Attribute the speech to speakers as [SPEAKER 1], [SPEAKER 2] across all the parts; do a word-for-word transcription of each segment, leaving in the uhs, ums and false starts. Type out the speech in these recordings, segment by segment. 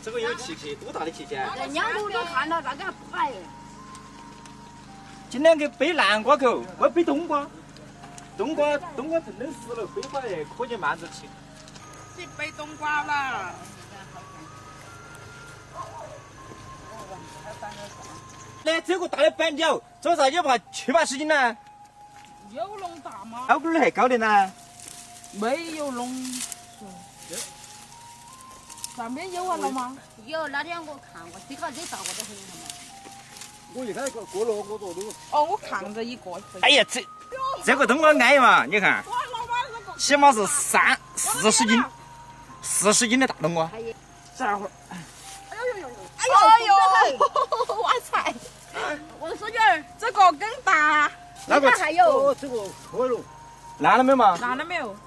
[SPEAKER 1] 这个有器器，多大的器器啊？
[SPEAKER 2] 在两楼都看到那个还不摆。
[SPEAKER 1] 今天给背南瓜口，我背冬瓜。冬瓜，冬瓜正冷死了，背回来可劲慢着吃。
[SPEAKER 3] 去背冬瓜了。
[SPEAKER 1] 来，这个大的板条，做啥就怕七八十斤呢？
[SPEAKER 3] 有弄大吗？
[SPEAKER 1] 高点儿还高的呢？
[SPEAKER 3] 没有弄。上面有完了吗？
[SPEAKER 2] 有，那天我看过，这个这大个的很了嘛。
[SPEAKER 4] 我一看过过了，我做这个。
[SPEAKER 3] 哦，我看着一个。
[SPEAKER 1] 哎呀，这这个冬瓜矮嘛，你看，起码是三四十斤，四十斤的大冬瓜。这会儿。
[SPEAKER 3] 哎呦呦呦！哎呦！哇塞！
[SPEAKER 2] 王书记儿，
[SPEAKER 3] 这个更大。
[SPEAKER 1] 那个
[SPEAKER 2] 还有
[SPEAKER 4] 哦，这个坏了。
[SPEAKER 1] 烂了没嘛？
[SPEAKER 3] 烂了没有？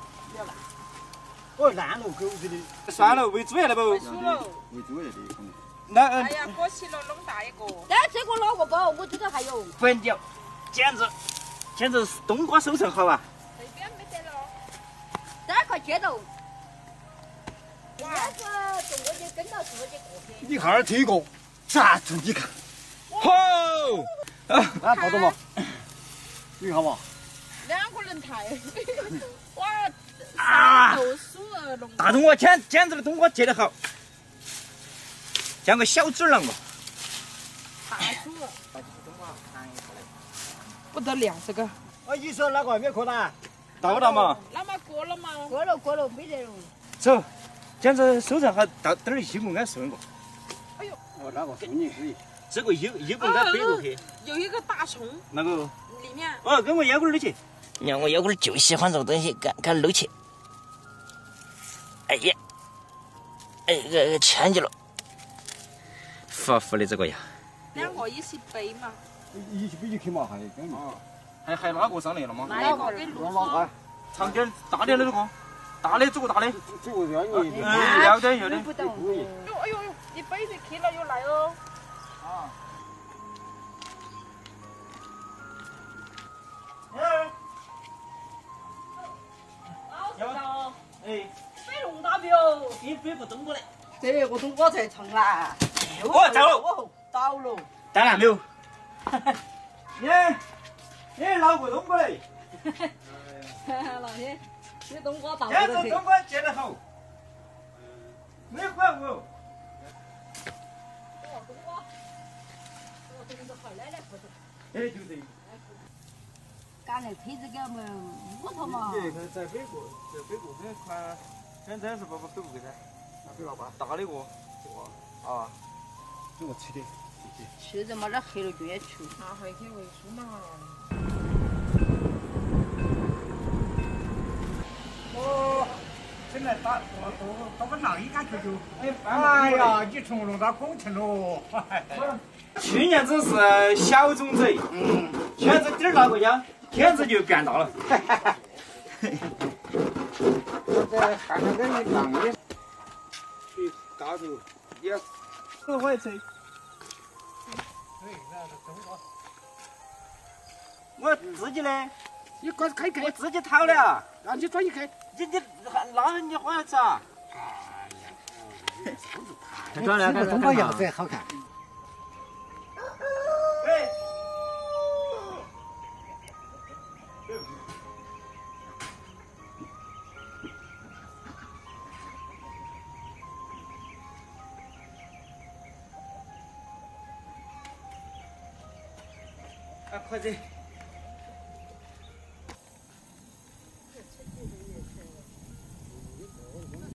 [SPEAKER 4] 哦，烂了，狗子的。
[SPEAKER 1] 算了，喂猪来了不？
[SPEAKER 3] 熟了。
[SPEAKER 4] 喂猪来的可能。
[SPEAKER 1] 那
[SPEAKER 3] 哎呀，过期了，弄大一个。
[SPEAKER 2] 但这个哪个高？我这个还有。
[SPEAKER 1] 板条，简直简直是冬瓜收成好啊！
[SPEAKER 3] 这边没得了。
[SPEAKER 2] 三块街头。哇，这中国就跟到自己过去。
[SPEAKER 4] 你看儿这个，啥子？你看。
[SPEAKER 1] 吼！啊，
[SPEAKER 4] 啊，抱着嘛。你看嘛。
[SPEAKER 3] 两个人抬。哇！
[SPEAKER 1] 啊！
[SPEAKER 3] 豆薯儿弄。
[SPEAKER 1] 大冬瓜简简直的冬瓜结得好，像个小纸囊嘛。
[SPEAKER 3] 大薯儿。不得了，这个。
[SPEAKER 4] 啊，你说哪个还没过来？
[SPEAKER 1] 到不到嘛？
[SPEAKER 3] 那么过了吗？
[SPEAKER 2] 过了过了，没得了。
[SPEAKER 1] 走，简直收成好，到等儿一股俺顺过。
[SPEAKER 3] 哎呦！
[SPEAKER 4] 哦，那个送你可以。
[SPEAKER 1] 这个一一股俺背过去。
[SPEAKER 3] 有一个大葱。
[SPEAKER 1] 那个？
[SPEAKER 3] 里面。
[SPEAKER 1] 哦，跟我腰杆儿去。你看我腰杆儿就喜欢这个东西，敢敢搂起。哎呀，哎，这牵起了，服服的这个呀。
[SPEAKER 3] 两个一起背嘛。
[SPEAKER 4] 一起背起去嘛，还跟嘛。
[SPEAKER 1] 还还拉过上来了吗？
[SPEAKER 3] 哪个给
[SPEAKER 4] 让哪个？
[SPEAKER 1] 长点大点的那个，大的这个大的。
[SPEAKER 4] 这个要你。
[SPEAKER 1] 嗯，要得要得。
[SPEAKER 2] 不懂。
[SPEAKER 3] 哟，哎呦呦，你背起去了又来哦。
[SPEAKER 1] 啊。要不？哎。
[SPEAKER 2] 背弄大没有？
[SPEAKER 1] 给你背个冬瓜来。
[SPEAKER 2] 这个冬瓜才长啦。
[SPEAKER 1] 哦，到了。
[SPEAKER 2] 哦，到了。
[SPEAKER 1] 当然没有。你你捞个冬瓜来。
[SPEAKER 2] 老天，这冬瓜到
[SPEAKER 1] 简
[SPEAKER 2] 了。
[SPEAKER 1] 直冬瓜结得好，没管我。
[SPEAKER 2] 哦，冬瓜，哦，这个好奶奶不是。
[SPEAKER 1] 哎，就是。
[SPEAKER 2] 赶来推这个么木头嘛。
[SPEAKER 1] 你看在北国，在北国这款，现在是不不北国这个，
[SPEAKER 4] 那个老板，
[SPEAKER 1] 大的个，这个啊，
[SPEAKER 4] 这个吃的。
[SPEAKER 2] 吃着嘛，这黑了就也吃。
[SPEAKER 3] 拿回去喂猪嘛。
[SPEAKER 5] 我现在打我我打个浪一杆球球，哎呀，你从弄到工程喽！
[SPEAKER 1] 去年子是小种子，嗯，选择点儿那个呀，天子就变大了。
[SPEAKER 4] 我在看看给你浪的，去大头也
[SPEAKER 1] 是我也吃。我自己的，
[SPEAKER 4] 你快开开，
[SPEAKER 1] 我自己掏的啊！
[SPEAKER 4] 让你转一开。
[SPEAKER 1] 你你那人家好像吃啊？
[SPEAKER 4] 这个冬瓜样子好看。
[SPEAKER 1] 哎。啊，快点！